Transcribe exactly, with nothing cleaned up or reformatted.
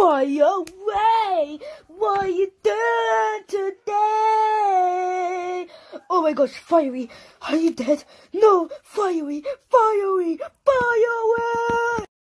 Fire away! What are you doing today? Oh my gosh, Firey, are you dead? No, Firey, Firey, fire away!